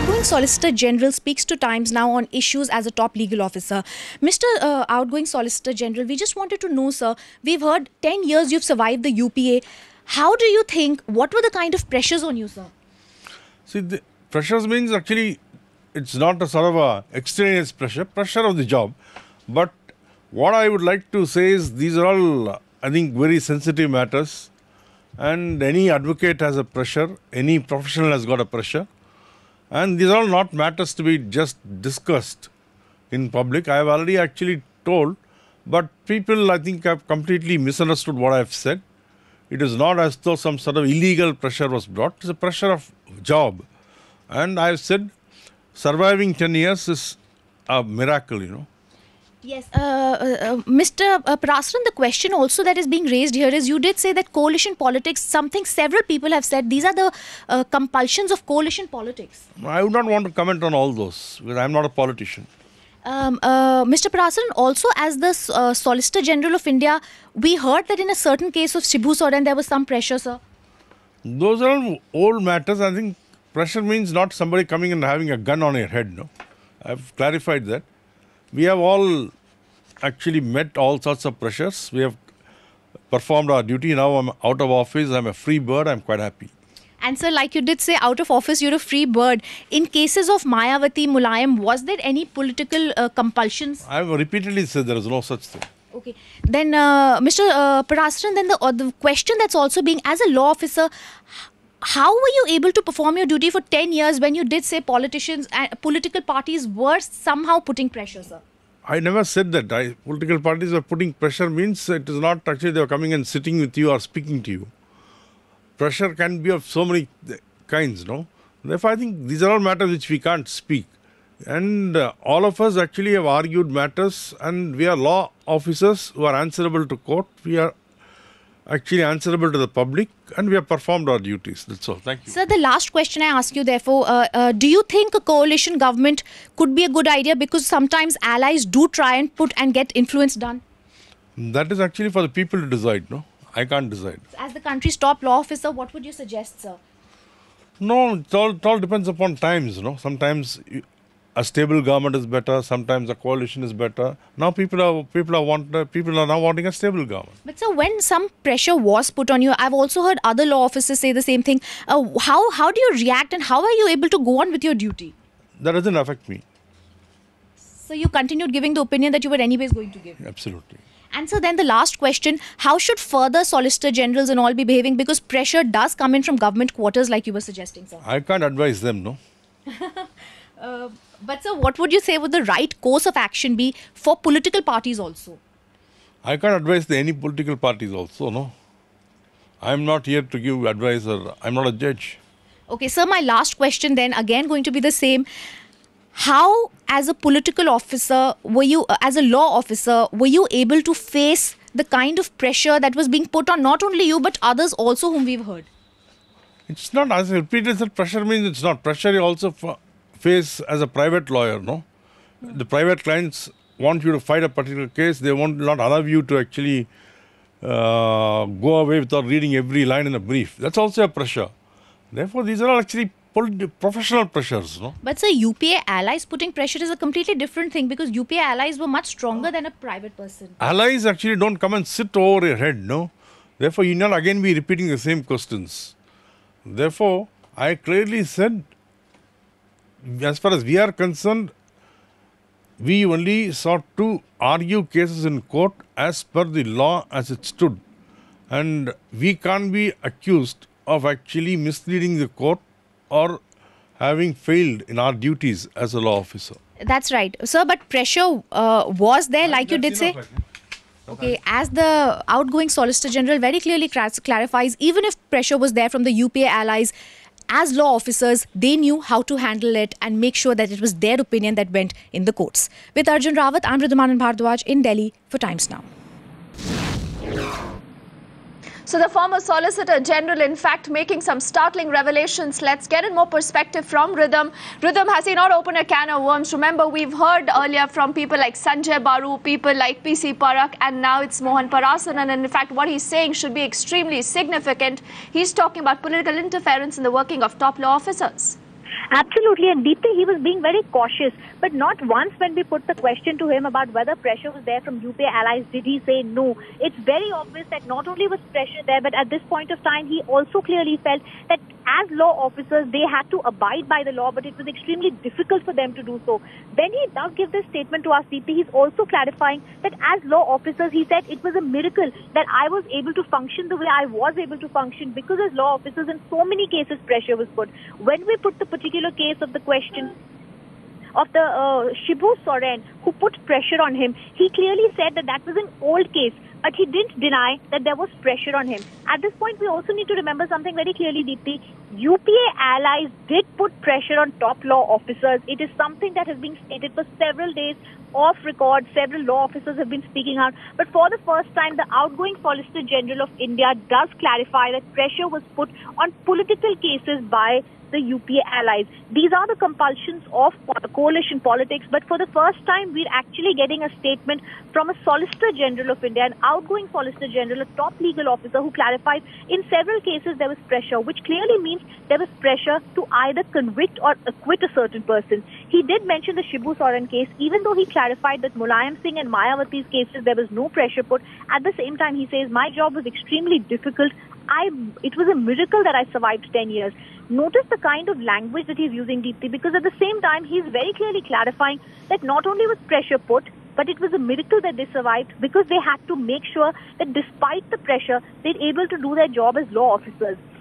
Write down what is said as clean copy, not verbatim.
outgoing Solicitor General speaks to Times now on issues as a top legal officer. Mr. Outgoing Solicitor General, we just wanted to know, sir, we've heard 10 years you've survived the UPA. How do you think, what were the kind of pressures on you, sir? See, the pressures means actually it's not a sort of a extraneous pressure of the job. But what I would like to say is these are all, I think, very sensitive matters. And any advocate has a pressure, any professional has got a pressure. And these are all not matters to be just discussed in public. I have already actually told, but people, I think, have completely misunderstood what I have said. It is not as though some sort of illegal pressure was brought. It's a pressure of job. And I have said surviving 10 years is a miracle, you know. Yes, Mr. Parasaran, the question also that is being raised here is you did say that coalition politics, something several people have said, these are the compulsions of coalition politics. I would not want to comment on all those because I am not a politician. Mr. Parasaran, also as the Solicitor General of India, we heard that in a certain case of Shibu Soren there was some pressure, sir. Those are all old matters. I think pressure means not somebody coming and having a gun on your head, no. I've clarified that. We have all actually met all sorts of pressures. We have performed our duty. Now I'm out of office. I'm a free bird. I'm quite happy. And sir, like you did say, out of office, you're a free bird. In cases of Mayawati, Mulayam, was there any political compulsions? I have repeatedly said there is no such thing. Okay. Then, Mr. Parasaran, then the question that's also being, as a law officer, how were you able to perform your duty for 10 years when you did say politicians and political parties were somehow putting pressure, sir? I never said that. Political parties were putting pressure means it is not actually they were coming and sitting with you or speaking to you. Pressure can be of so many kinds, no? Therefore, I think these are all matters which we can't speak. And all of us actually have argued matters and we are law officers who are answerable to court. We are actually answerable to the public and we have performed our duties. That's all. Thank you. Sir, the last question I ask you therefore, do you think a coalition government could be a good idea because sometimes allies do try and put and get influence done? That is actually for the people to decide, no? I can't decide. As the country's top law officer, what would you suggest, sir? No, it all depends upon times, no? Sometimes a stable government is better. Sometimes a coalition is better. Now people are now wanting a stable government. But sir, when some pressure was put on you, I've also heard other law officers say the same thing. How do you react and how are you able to go on with your duty? That doesn't affect me. So you continued giving the opinion that you were anyways going to give? Absolutely. And so then the last question, how should further Solicitor Generals and all be behaving? Because pressure does come in from government quarters like you were suggesting, sir. I can't advise them, no? But sir, what would you say would the right course of action be for political parties also? I can't advise any political parties also, no? I'm not here to give advice or I'm not a judge. Okay, sir, my last question then, again going to be the same. How, as a political officer, were you, as a law officer, were you able to face the kind of pressure that was being put on not only you but others also whom we've heard? It's not, as I repeated, that pressure means it's not. Pressure you also face as a private lawyer, no? The private clients want you to fight a particular case. They won't not allow you to actually go away without reading every line in a brief. That's also a pressure. Therefore, these are all actually professional pressures, no? But sir, UPA allies putting pressure is a completely different thing because UPA allies were much stronger than a private person. Allies actually don't come and sit over your head, no? Therefore, you not again be repeating the same questions. Therefore, I clearly said, as far as we are concerned, we only sought to argue cases in court as per the law as it stood. And we can't be accused of actually misleading the court or having failed in our duties as a law officer. That's right. Sir, but pressure was there, like you did say? Okay, as the outgoing Solicitor General very clearly clarifies, even if pressure was there from the UPA allies, as law officers, they knew how to handle it and make sure that it was their opinion that went in the courts. With Arjun Rawat, I'm Riddhiman Bhardwaj in Delhi for Times Now. So the former Solicitor General, in fact, making some startling revelations. Let's get in more perspective from Rhythm. Rhythm, has he not opened a can of worms? Remember, we've heard earlier from people like Sanjay Baru, people like PC Parakh, and now it's Mohan Parasaran. And in fact, what he's saying should be extremely significant. He's talking about political interference in the working of top law officers. Absolutely, and Deepthi, he was being very cautious. But not once when we put the question to him about whether pressure was there from UPA allies did he say no. It's very obvious that not only was pressure there, but at this point of time, he also clearly felt that as law officers, they had to abide by the law, but it was extremely difficult for them to do so. When he does give this statement to us, Deepthi, he's also clarifying that as law officers, he said it was a miracle that I was able to function the way I was able to function because as law officers, in so many cases, pressure was put. When we put the particular case of the question of the Shibu Soren, who put pressure on him, he clearly said that that was an old case, but he didn't deny that there was pressure on him. At this point, we also need to remember something very clearly, Deepthi. UPA allies did put pressure on top law officers. It is something that has been stated for several days off record. Several law officers have been speaking out. But for the first time, the outgoing Solicitor General of India does clarify that pressure was put on political cases by the UPA allies. These are the compulsions of coalition politics, but for the first time, we're actually getting a statement from a Solicitor General of India, an outgoing Solicitor General, a top legal officer who clarifies in several cases there was pressure, which clearly means there was pressure to either convict or acquit a certain person. He did mention the Shibu Soren case, even though he clarified that Mulayam Singh and Mayawati's cases there was no pressure put. At the same time, he says, my job was extremely difficult. It was a miracle that I survived 10 years. Notice the kind of language that he's using, Deepthi, because at the same time, he's very clearly clarifying that not only was pressure put, but it was a miracle that they survived because they had to make sure that despite the pressure, they're able to do their job as law officers.